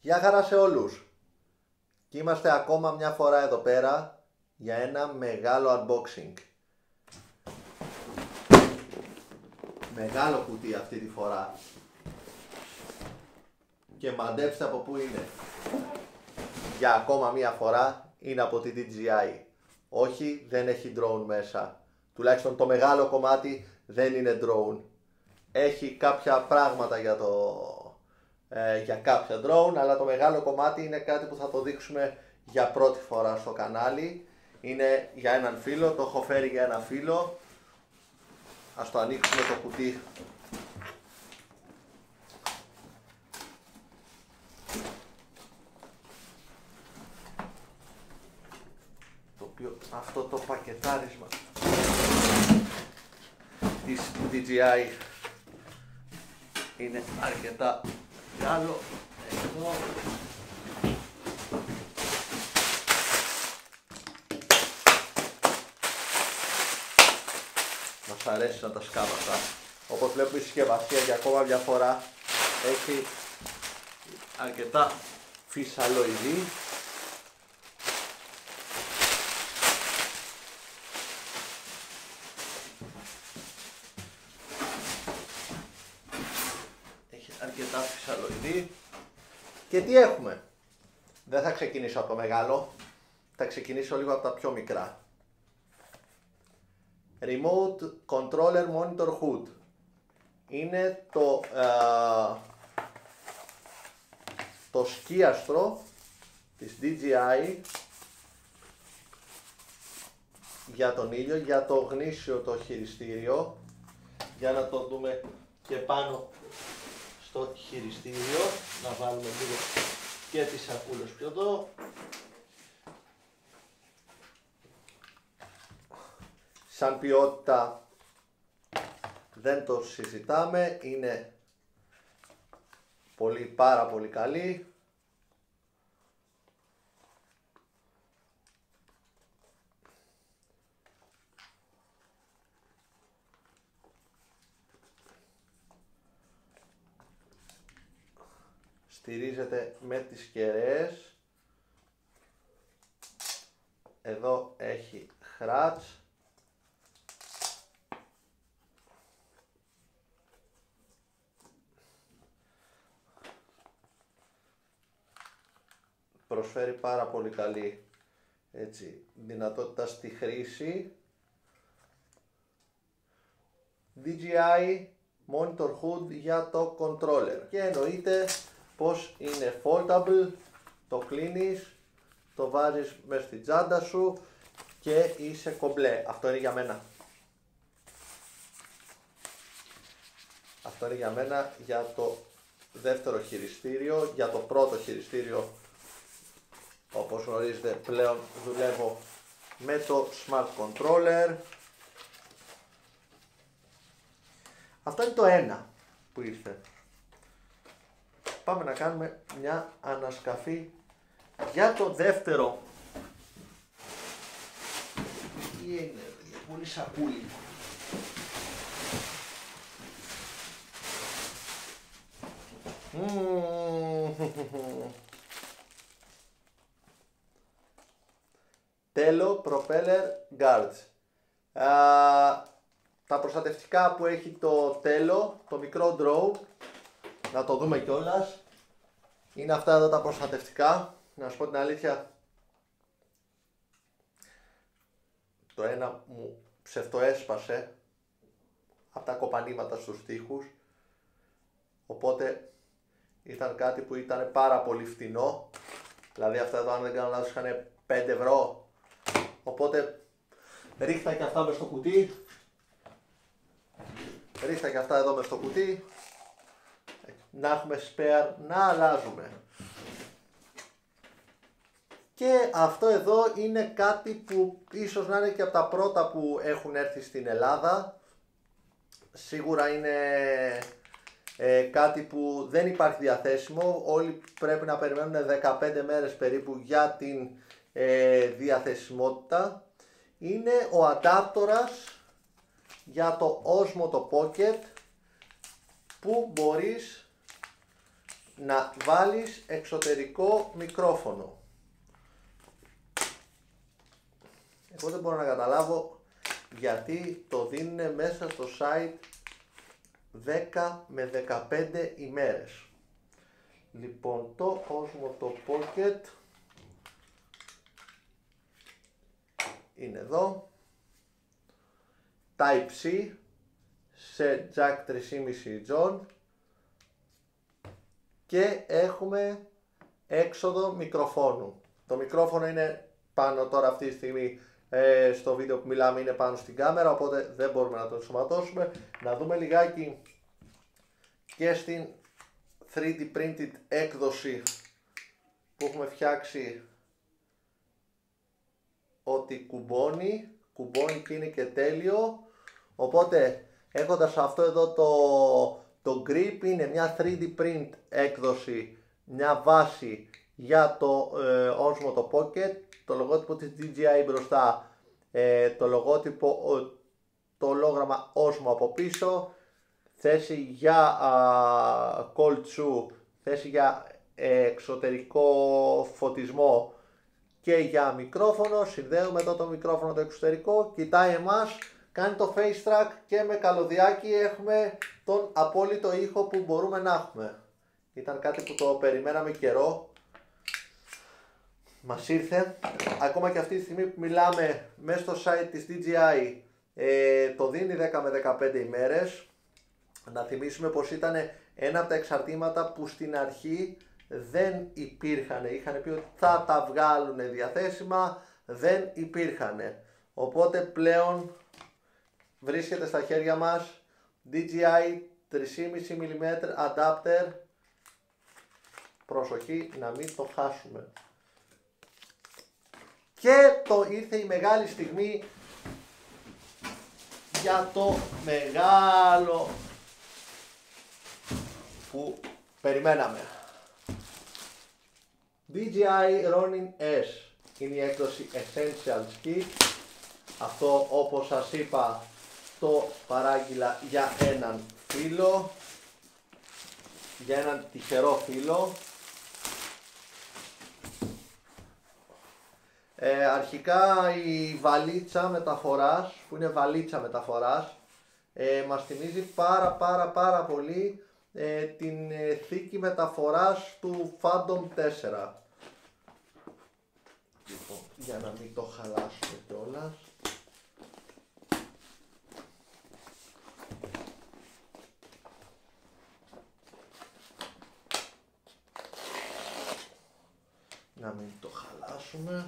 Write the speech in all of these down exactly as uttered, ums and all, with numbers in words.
Γεια χαρά σε όλους. Και είμαστε ακόμα μια φορά εδώ πέρα για ένα μεγάλο unboxing. Μεγάλο κουτί αυτή τη φορά. Και μαντέψτε από πού είναι. Για ακόμα μια φορά είναι από τη ντι τζέι άι. Όχι, δεν έχει drone μέσα. Τουλάχιστον το μεγάλο κομμάτι δεν είναι drone. Έχει κάποια πράγματα για, το, ε, για κάποια drone, αλλά το μεγάλο κομμάτι είναι κάτι που θα το δείξουμε για πρώτη φορά στο κανάλι. Είναι για έναν φίλο, το έχω φέρει για ένα φίλο. Ας το ανοίξουμε το κουτί. Το οποίο αυτό το πακετάρισμα της ντι τζέι άι είναι αρκετά μεγάλο. Εδώ. Μας αρέσει να τα σκάβω αυτά. Όπως βλέπουμε η συσκευασία για ακόμα μια φορά έχει αρκετά φυσαλοειδή. Έχει αρκετά φυσαλοειδή. Και τι έχουμε? Δεν θα ξεκινήσω από το μεγάλο, θα ξεκινήσω λίγο από τα πιο μικρά. Remote Controller Monitor Hood. Είναι το, uh, το σκίαστρο της ντι τζέι άι για τον ήλιο, για το γνήσιο το χειριστήριο. Για να το δούμε και πάνω στο χειριστήριο. Να βάλουμε λίγο και τις σακούλες πιο εδώ. Σαν ποιότητα δεν το συζητάμε, είναι πολύ πάρα πολύ καλή. Στηρίζεται με τις κεραίες. Εδώ έχει χράτς. Προσφέρει πάρα πολύ καλή έτσι, δυνατότητα στη χρήση. ντι τζέι άι Monitor Hood για το controller. Και εννοείται πως είναι foldable, το κλείνεις, το βάζεις μες στην τσάντα σου και είσαι κομπλέ. Αυτό είναι για μένα. Αυτό είναι για μένα για το δεύτερο χειριστήριο. Για το πρώτο χειριστήριο, όπως γνωρίζετε, πλέον δουλεύω με το Smart Controller. Αυτό είναι το ένα που ήρθε. Πάμε να κάνουμε μια ανασκαφή για το δεύτερο. Τι είναι, πολύ σακούλι. Τέλο Propeller Guards. Α, τα προστατευτικά που έχει το τέλο, το μικρό drone, να το δούμε κιόλας. Είναι αυτά εδώ τα προστατευτικά. Να σου πω την αλήθεια, το ένα μου ψευτοέσπασε από τα κοπανίματα στους τοίχους. Οπότε ήταν κάτι που ήταν πάρα πολύ φτηνό. Δηλαδή αυτά εδώ, αν δεν κάνω λάθος, είχαν πέντε ευρώ. Οπότε ρίχτα και αυτά μες στο κουτί. Ρίχτα και αυτά εδώ μες στο κουτί. Να έχουμε spare να αλλάζουμε. Και αυτό εδώ είναι κάτι που ίσως να είναι και από τα πρώτα που έχουν έρθει στην Ελλάδα. Σίγουρα είναι ε, κάτι που δεν υπάρχει διαθέσιμο. Όλοι πρέπει να περιμένουν δεκαπέντε μέρες περίπου για την ε, διαθεσιμότητα. Είναι ο αντάπτορας για το Osmo το Pocket, που μπορείς να βάλεις εξωτερικό μικρόφωνο. Εγώ δεν μπορώ να καταλάβω γιατί το δίνουν μέσα στο site δέκα με δεκαπέντε ημέρες. Λοιπόν, το Osmo το Pocket είναι εδώ, Type-C σε jack τρία κόμμα πέντε inch και έχουμε έξοδο μικροφόνου. Το μικρόφωνο είναι πάνω τώρα αυτή τη στιγμή, ε, στο βίντεο που μιλάμε είναι πάνω στην κάμερα, οπότε δεν μπορούμε να το ενσωματώσουμε. Να δούμε λιγάκι και στην θρι ντι printed έκδοση που έχουμε φτιάξει ότι κουμπώνει, κουμπώνει και είναι και τέλειο. Οπότε έχοντας αυτό εδώ το, το grip, είναι μια θρι ντι print έκδοση, μια βάση για το ε, Osmo το Pocket, το λογότυπο της ντι τζέι άι μπροστά, ε, το λογότυπο, το ολόγραμμα Osmo από πίσω, θέση για α, cold shoe, θέση για ε, εξωτερικό φωτισμό και για μικρόφωνο. Συνδέουμε εδώ το μικρόφωνο το εξωτερικό, κοιτάει εμάς, κάνει το face track και με καλωδιάκι έχουμε τον απόλυτο ήχο που μπορούμε να έχουμε. Ήταν κάτι που το περιμέναμε καιρό, μας ήρθε. Ακόμα και αυτή τη στιγμή που μιλάμε, μέσα στο site της ντι τζέι άι ε, το δίνει δέκα με δεκαπέντε ημέρες. Να θυμίσουμε πως ήταν ένα από τα εξαρτήματα που στην αρχή δεν υπήρχαν. Είχαν πει ότι θα τα βγάλουν διαθέσιμα, δεν υπήρχαν. Οπότε πλέον βρίσκεται στα χέρια μας ντι τζέι άι τρία κόμμα πέντε μιλιμέτρα adapter. Προσοχή να μην το χάσουμε. Και το ήρθε η μεγάλη στιγμή για το μεγάλο που περιμέναμε. ντι τζέι άι Ronin S είναι η έκδοση Essentials Kit. Αυτό, όπως σας είπα, το παράγγειλα για έναν φίλο, για έναν τυχερό φίλο. Ε, αρχικά η βαλίτσα μεταφοράς, που είναι βαλίτσα μεταφοράς, ε, μας θυμίζει πάρα πάρα πάρα πολύ ε, την ε, θήκη μεταφοράς του Phantom τέσσερα. Λοιπόν, για να μην το χαλάσουμε κιόλας. Να μην το χαλάσουμε.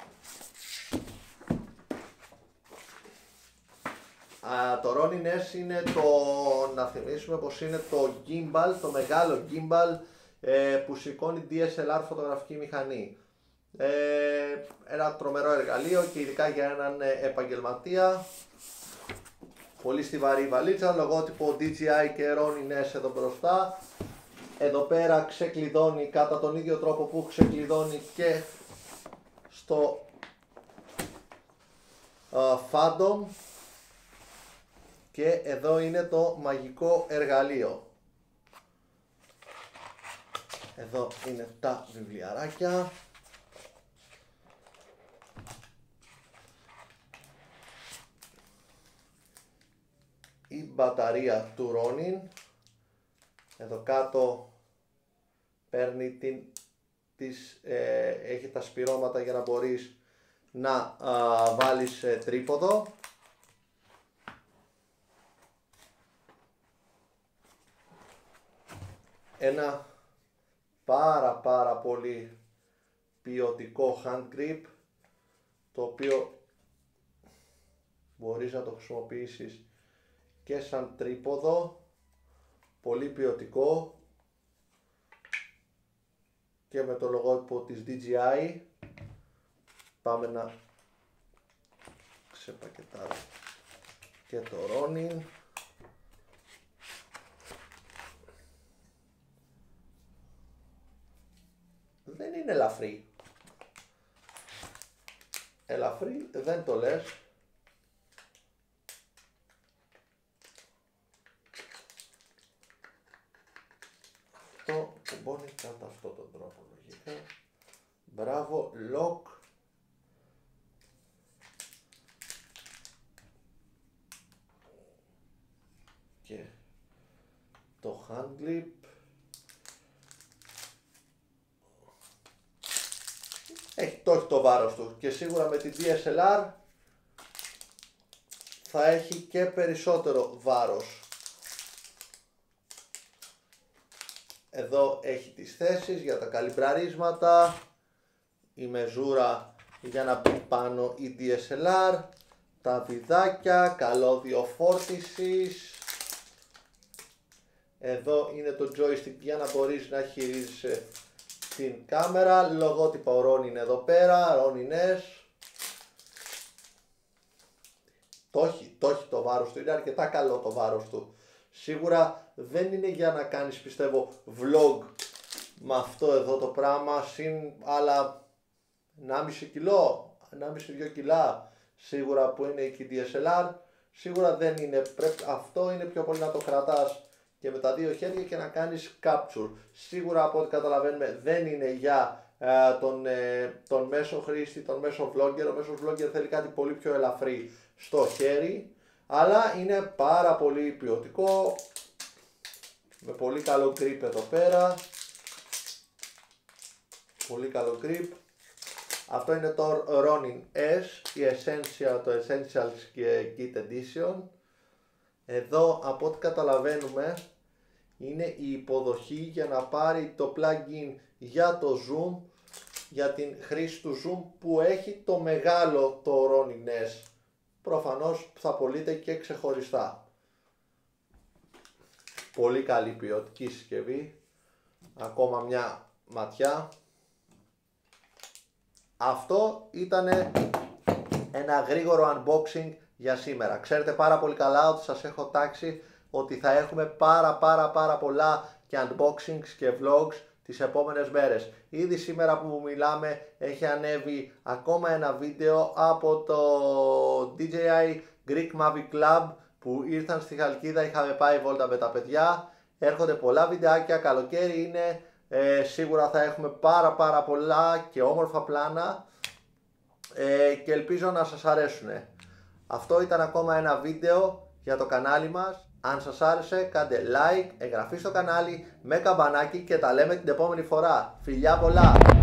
Α, το Ronin S είναι το, να θυμίσουμε πως είναι το gimbal, το μεγάλο gimbal ε, που σηκώνει ντι ες ελ αρ φωτογραφική μηχανή. Ε, ένα τρομερό εργαλείο και ειδικά για έναν επαγγελματία. Πολύ στιβαρή βαλίτσα, λογότυπο ντι τζέι άι και Ronin S εδώ μπροστά. Εδώ πέρα ξεκλειδώνει κατά τον ίδιο τρόπο που ξεκλειδώνει και στο uh, Phantom. Και εδώ είναι το μαγικό εργαλείο. Εδώ είναι τα βιβλιαράκια. Η μπαταρία του Ronin. Εδώ κάτω παίρνει την, τις, ε, έχει τα σπυρώματα για να μπορείς να α, βάλεις ε, τρίποδο. Ένα πάρα πάρα πολύ ποιοτικό hand grip, το οποίο μπορείς να το χρησιμοποιήσεις και σαν τρίποδο, πολύ ποιοτικό και με το λογότυπο της ντι τζέι άι. Πάμε να ξεπακετάρω και το Ronin. Δεν είναι ελαφρύ. Ελαφρύ δεν το λες. το κουμπώνει κατά αυτόν τον τρόπο λογικά. Μπράβο, lock. Και το hand clip. Έχει το, έχει το βάρος του και σίγουρα με την ντι ες ελ αρ θα έχει και περισσότερο βάρος. Εδώ έχει τις θέσεις για τα καλυμπραρίσματα, η μεζούρα για να μπει πάνω η ντι ες ελ αρ, τα βιδάκια, καλώδιο φόρτισης. Εδώ είναι το joystick για να μπορείς να χειρίζεσαι την κάμερα, λογότυπα ο Ronin είναι εδώ πέρα, Ronin S. Το έχει, το έχει το βάρος του, είναι αρκετά καλό το βάρος του. Σίγουρα δεν είναι για να κάνεις πιστεύω vlog με αυτό εδώ το πράγμα, συν άλλα ενάμιση κιλό, ενάμιση με δύο κιλά σίγουρα που είναι και η ντι ες ελ αρ. Σίγουρα δεν είναι, πρέπει, αυτό είναι πιο πολύ να το κρατάς και με τα δύο χέρια και να κάνεις capture. Σίγουρα από ό,τι καταλαβαίνουμε δεν είναι για ε, τον, ε, τον μέσο χρήστη, τον μέσο vlogger. Ο μέσος vlogger θέλει κάτι πολύ πιο ελαφρύ στο χέρι, αλλά είναι πάρα πολύ ποιοτικό, με πολύ καλό grip εδώ πέρα, πολύ καλό grip. Αυτό είναι το Ronin S, η Essential, το Essentials Kit Edition. Εδώ από ό,τι καταλαβαίνουμε είναι η υποδοχή για να πάρει το plugin για το zoom, για την χρήση του zoom που έχει το μεγάλο το Ronin S. Προφανώς θα πωλείται και ξεχωριστά. Πολύ καλή ποιοτική συσκευή. Ακόμα μια ματιά. Αυτό ήταν ένα γρήγορο unboxing για σήμερα. Ξέρετε πάρα πολύ καλά ότι σας έχω τάξει ότι θα έχουμε πάρα πάρα πάρα πολλά και unboxings και vlogs τις επόμενες μέρες. Ήδη σήμερα που μιλάμε έχει ανέβει ακόμα ένα βίντεο από το ντι τζέι άι Greek Mavic Club που ήρθαν στη Χαλκίδα, είχαμε πάει βόλτα με τα παιδιά. Έρχονται πολλά βιντεάκια, καλοκαίρι είναι, ε, σίγουρα θα έχουμε πάρα πάρα πολλά και όμορφα πλάνα ε, και ελπίζω να σας αρέσουν. Αυτό ήταν ακόμα ένα βίντεο για το κανάλι μας. Αν σας άρεσε κάντε like, εγγραφή στο κανάλι με καμπανάκι και τα λέμε την επόμενη φορά. Φιλιά πολλά!